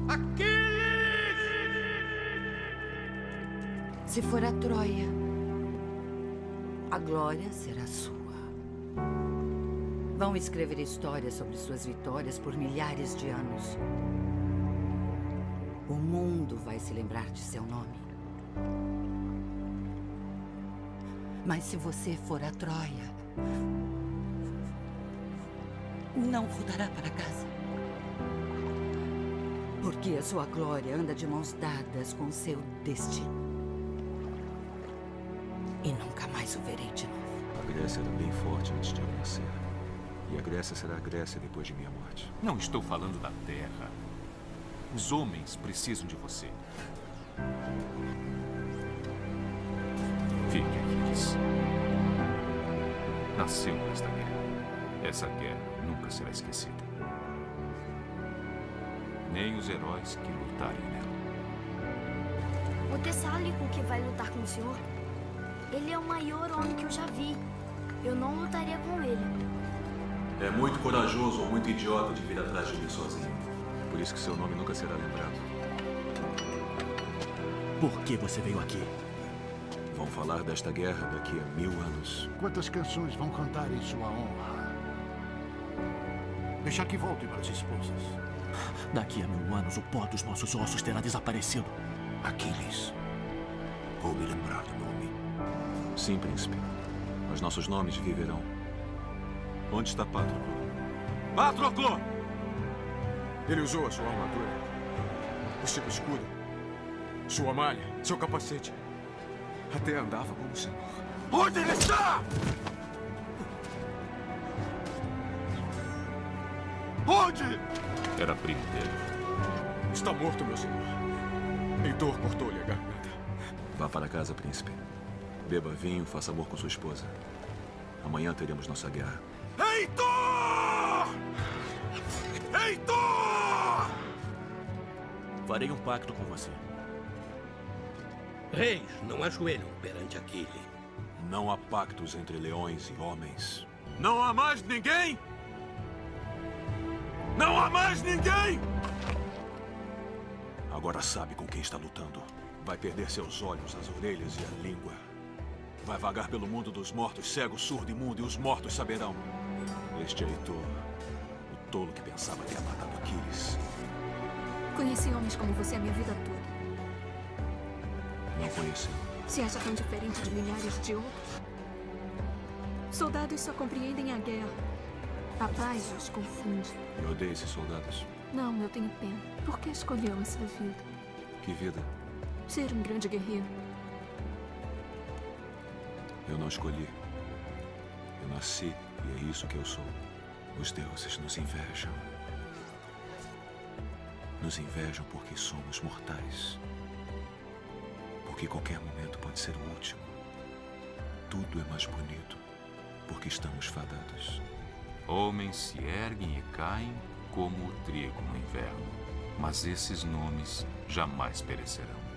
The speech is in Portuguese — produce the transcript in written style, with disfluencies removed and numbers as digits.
Aquiles! Se for a Troia, a glória será sua. Vão escrever histórias sobre suas vitórias por milhares de anos. O mundo vai se lembrar de seu nome. Mas se você for a Troia, não voltará para casa. Porque a sua glória anda de mãos dadas com seu destino. E nunca mais o verei de novo. A Grécia era bem forte antes de eu nascer. E a Grécia será a Grécia depois de minha morte. Não estou falando da Terra. Os homens precisam de você. Fique, Aquiles. Nasceu nesta guerra. Essa guerra nunca será esquecida. Nem os heróis que lutarem nela. O Tessálico que vai lutar com o senhor, ele é o maior homem que eu já vi. Eu não lutaria com ele. É muito corajoso ou muito idiota de vir atrás de mim sozinho. Por isso que seu nome nunca será lembrado. Por que você veio aqui? Vão falar desta guerra daqui a 1000 anos. Quantas canções vão cantar em sua honra? Deixar que volte para as esposas. Daqui a 1000 anos, o pó dos nossos ossos terá desaparecido. Aquiles, vou me lembrar do nome. Sim, príncipe. Mas nossos nomes viverão. Onde está Patroclo? Patroclo! Ele usou a sua armadura, o seu escudo, sua malha, seu capacete. Até andava como o senhor. Onde ele está? Onde? Era primo dele. Está morto, meu senhor. Heitor cortou-lhe a garganta. Vá para casa, príncipe. Beba vinho, faça amor com sua esposa. Amanhã teremos nossa guerra. Heitor! Heitor! Farei um pacto com você. Reis não ajoelham perante Aquiles. Não há pactos entre leões e homens. Não há mais ninguém? Não há mais ninguém! Agora sabe com quem está lutando. Vai perder seus olhos, as orelhas e a língua. Vai vagar pelo mundo dos mortos, cego, surdo e mudo, e os mortos saberão. Este é Heitor, o tolo que pensava ter matado Aquiles. Conheci homens como você a minha vida toda. Não conheceu. Se acha tão diferente de milhares de outros? Soldados só compreendem a guerra. A paz os confunde. Eu odeio esses soldados. Não, eu tenho pena. Por que escolheu essa vida? Que vida? Ser um grande guerreiro. Eu não escolhi. Eu nasci e é isso que eu sou. Os deuses nos invejam. Nos invejam porque somos mortais. Porque qualquer momento pode ser o último. Tudo é mais bonito porque estamos fadados. Homens se erguem e caem como o trigo no inverno. Mas esses nomes jamais perecerão.